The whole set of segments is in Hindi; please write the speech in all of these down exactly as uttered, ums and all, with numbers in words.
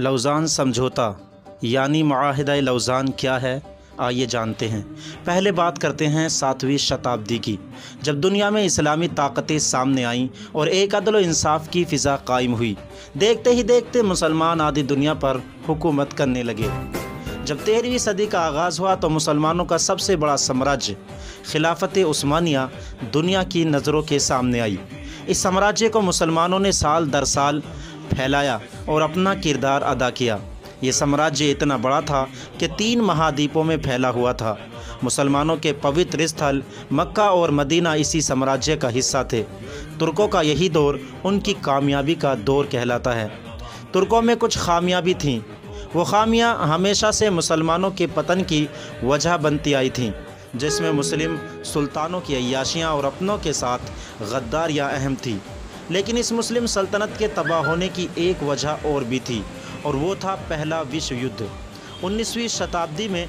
लौज़ान समझौता यानी मुआहिदा लौज़ान क्या है, आइए जानते हैं। पहले बात करते हैं सातवीं शताब्दी की, जब दुनिया में इस्लामी ताकतें सामने आईं और एक अदल व इंसाफ की फ़िज़ा कायम हुई। देखते ही देखते मुसलमान आधी दुनिया पर हुकूमत करने लगे। जब तेरहवीं सदी का आगाज़ हुआ तो मुसलमानों का सबसे बड़ा साम्राज्य खिलाफत उस्मानिया दुनिया की नज़रों के सामने आई। इस साम्राज्य को मुसलमानों ने साल दर साल फैलाया और अपना किरदार अदा किया। ये साम्राज्य इतना बड़ा था कि तीन महाद्वीपों में फैला हुआ था। मुसलमानों के पवित्र स्थल मक्का और मदीना इसी साम्राज्य का हिस्सा थे। तुर्कों का यही दौर उनकी कामयाबी का दौर कहलाता है। तुर्कों में कुछ खामियां भी थीं। वो खामियां हमेशा से मुसलमानों के पतन की वजह बनती आई थीं, जिसमें मुस्लिम सुल्तानों की अय्याशियाँ और अपनों के साथ गद्दारियाँ अहम थी। लेकिन इस मुस्लिम सल्तनत के तबाह होने की एक वजह और भी थी, और वो था पहला विश्व युद्ध। उन्नीसवीं शताब्दी में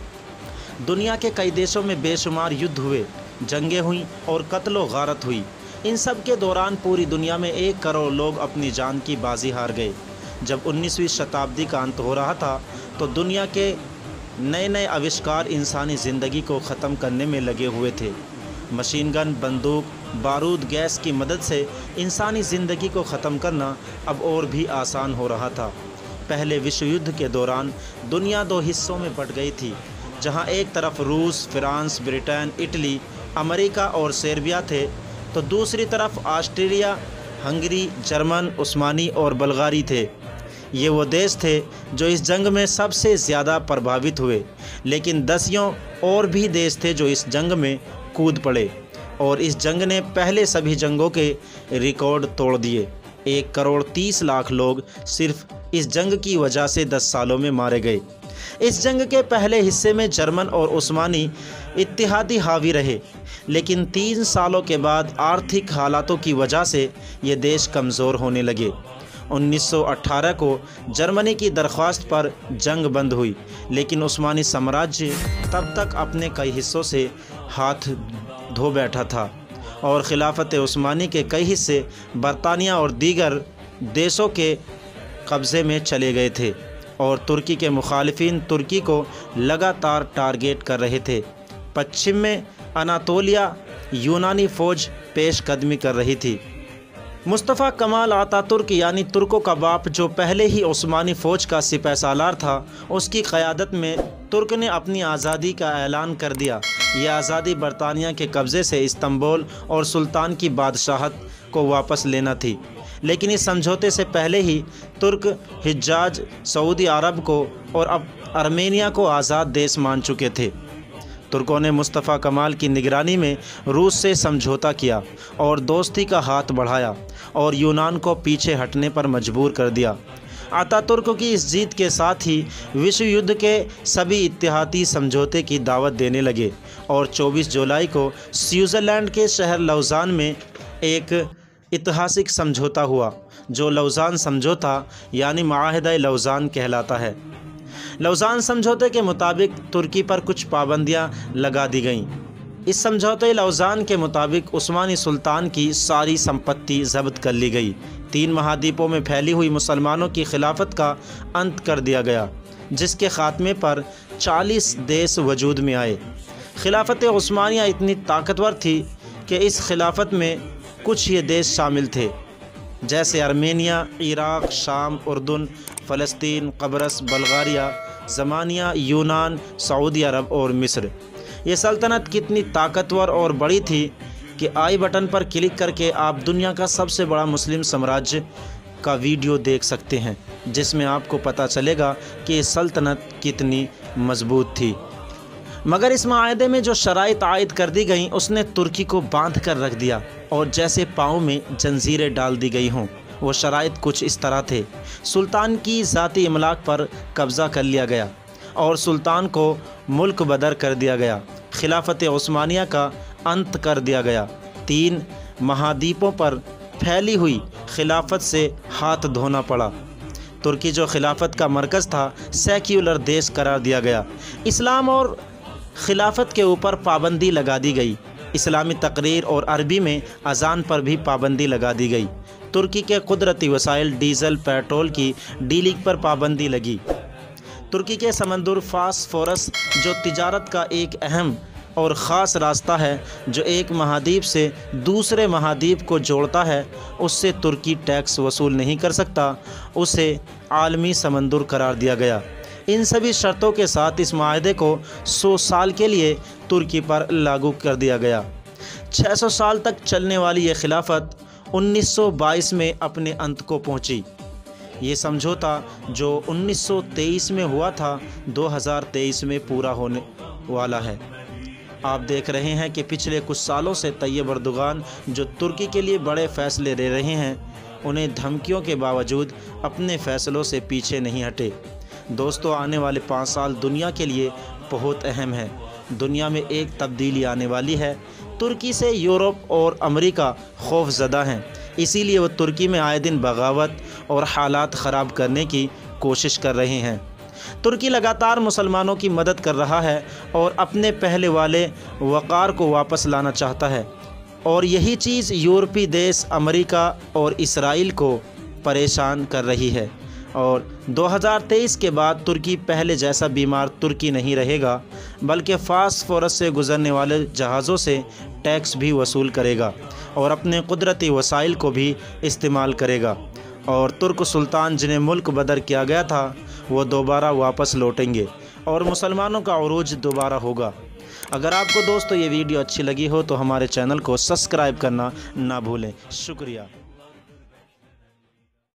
दुनिया के कई देशों में बेशुमार युद्ध हुए, जंगें हुईं और कत्ल व गारत हुई। इन सब के दौरान पूरी दुनिया में एक करोड़ लोग अपनी जान की बाजी हार गए। जब उन्नीसवीं शताब्दी का अंत हो रहा था तो दुनिया के नए नए आविष्कार इंसानी ज़िंदगी को ख़त्म करने में लगे हुए थे। मशीन गन, बंदूक, बारूद, गैस की मदद से इंसानी ज़िंदगी को ख़त्म करना अब और भी आसान हो रहा था। पहले विश्व युद्ध के दौरान दुनिया दो हिस्सों में बंट गई थी, जहां एक तरफ रूस, फ्रांस, ब्रिटेन, इटली, अमेरिका और सर्बिया थे, तो दूसरी तरफ ऑस्ट्रिया, हंगरी, जर्मन, उस्मानी और बल्गारी थे। ये वो देश थे जो इस जंग में सबसे ज़्यादा प्रभावित हुए, लेकिन दसियों और भी देश थे जो इस जंग में कूद पड़े और इस जंग ने पहले सभी जंगों के रिकॉर्ड तोड़ दिए। एक करोड़ तीस लाख लोग सिर्फ इस जंग की वजह से दस सालों में मारे गए। इस जंग के पहले हिस्से में जर्मन और उस्मानी इत्तेहादी हावी रहे, लेकिन तीन सालों के बाद आर्थिक हालातों की वजह से ये देश कमज़ोर होने लगे। उन्नीस सौ अठारह को जर्मनी की दरख्वास्त पर जंग बंद हुई, लेकिन उस्मानी साम्राज्य तब तक अपने कई हिस्सों से हाथ धो बैठा था और खिलाफत उस्मानी के कई हिस्से बरतानिया और दीगर देशों के कब्ज़े में चले गए थे और तुर्की के मुखालिफिन तुर्की को लगातार टारगेट कर रहे थे। पश्चिम में अनातोलिया यूनानी फ़ौज पेशकदमी कर रही थी। मुस्तफ़ा कमाल अतातुर्क यानी तुर्कों का बाप, जो पहले ही उस्मानी फ़ौज का सिपह सालार था, उसकी क़यादत में तुर्क ने अपनी आज़ादी का ऐलान कर दिया। यह आज़ादी बरतानिया के कब्ज़े से इस्तांबुल और सुल्तान की बादशाहत को वापस लेना थी, लेकिन इस समझौते से पहले ही तुर्क हिजाज, सऊदी अरब को और अब आर्मेनिया को आज़ाद देश मान चुके थे। तुर्कों ने मुस्तफ़ा कमाल की निगरानी में रूस से समझौता किया और दोस्ती का हाथ बढ़ाया और यूनान को पीछे हटने पर मजबूर कर दिया। अतातुर्क की इस जीत के साथ ही विश्व युद्ध के सभी इत्तेहादी समझौते की दावत देने लगे और चौबीस जुलाई को स्विट्ज़रलैंड के शहर लौज़ान में एक ऐतिहासिक समझौता हुआ, जो लौज़ान समझौता यानी मुआहिदा लौज़ान कहलाता है। लौज़ान समझौते के मुताबिक तुर्की पर कुछ पाबंदियां लगा दी गईं। इस समझौते लौज़ान के मुताबिक उस्मानी सुल्तान की सारी संपत्ति जब्त कर ली गई। तीन महाद्वीपों में फैली हुई मुसलमानों की खिलाफत का अंत कर दिया गया, जिसके ख़ात्मे पर चालीस देश वजूद में आए। खिलाफत उस्मानिया इतनी ताकतवर थी कि इस खिलाफत में कुछ ये देश शामिल थे, जैसे आर्मेनिया, इराक़, शाम, उर्दून, फ़लस्तीन, कब्रस, बल्गारिया, ज़मानिया, यूनान, सऊदी अरब और मिस्र। ये सल्तनत कितनी ताकतवर और बड़ी थी कि आई बटन पर क्लिक करके आप दुनिया का सबसे बड़ा मुस्लिम साम्राज्य का वीडियो देख सकते हैं, जिसमें आपको पता चलेगा कि ये सल्तनत कितनी मजबूत थी। मगर इस माहदे में जो शराइत आयद कर दी गई, उसने तुर्की को बांध कर रख दिया और जैसे पाँव में जंजीरें डाल दी गई हों। वो शराइत कुछ इस तरह थे: सुल्तान की ज़ाती इमलाक पर कब्ज़ा कर लिया गया और सुल्तान को मुल्क बदर कर दिया गया। खिलाफत उस्मानिया का अंत कर दिया गया। तीन महाद्वीपों पर फैली हुई खिलाफत से हाथ धोना पड़ा। तुर्की जो खिलाफत का मरकज़ था, सेक्युलर देश करार दिया गया। इस्लाम और खिलाफत के ऊपर पाबंदी लगा दी गई। इस्लामी तकरीर और अरबी में अज़ान पर भी पाबंदी लगा दी गई। तुर्की के कुदरती वसाइल डीजल पेट्रोल की डीलिंग पर पाबंदी लगी। तुर्की के समंदर फास्फोरस जो तिजारत का एक अहम और ख़ास रास्ता है जो एक महाद्वीप से दूसरे महाद्वीप को जोड़ता है, उससे तुर्की टैक्स वसूल नहीं कर सकता, उसे आलमी समंदर करार दिया गया। इन सभी शर्तों के साथ इस माहदे को सौ साल के लिए तुर्की पर लागू कर दिया गया। छह सौ साल तक चलने वाली ये खिलाफत उन्नीस सौ बाईस में अपने अंत को पहुंची। ये समझौता जो उन्नीस सौ तेईस में हुआ था, दो हज़ार तेईस में पूरा होने वाला है। आप देख रहे हैं कि पिछले कुछ सालों से तैयब अर्दोगान जो तुर्की के लिए बड़े फ़ैसले ले रहे हैं, उन्हें धमकियों के बावजूद अपने फ़ैसलों से पीछे नहीं हटे। दोस्तों, आने वाले पाँच साल दुनिया के लिए बहुत अहम है। दुनिया में एक तब्दीली आने वाली है। तुर्की से यूरोप और अमेरिका खौफज़दा हैं, इसीलिए वो तुर्की में आए दिन बगावत और हालात ख़राब करने की कोशिश कर रहे हैं। तुर्की लगातार मुसलमानों की मदद कर रहा है और अपने पहले वाले वक़ार को वापस लाना चाहता है, और यही चीज़ यूरोपीय देश अमेरिका और इसराइल को परेशान कर रही है। और दो हज़ार तेईस के बाद तुर्की पहले जैसा बीमार तुर्की नहीं रहेगा, बल्कि फास्फोरस से गुजरने वाले जहाज़ों से टैक्स भी वसूल करेगा और अपने कुदरती वसाइल को भी इस्तेमाल करेगा। और तुर्क सुल्तान जिन्हें मुल्क बदर किया गया था, वो दोबारा वापस लौटेंगे और मुसलमानों का उरूज दोबारा होगा। अगर आपको दोस्तों ये वीडियो अच्छी लगी हो तो हमारे चैनल को सब्सक्राइब करना ना भूलें। शुक्रिया।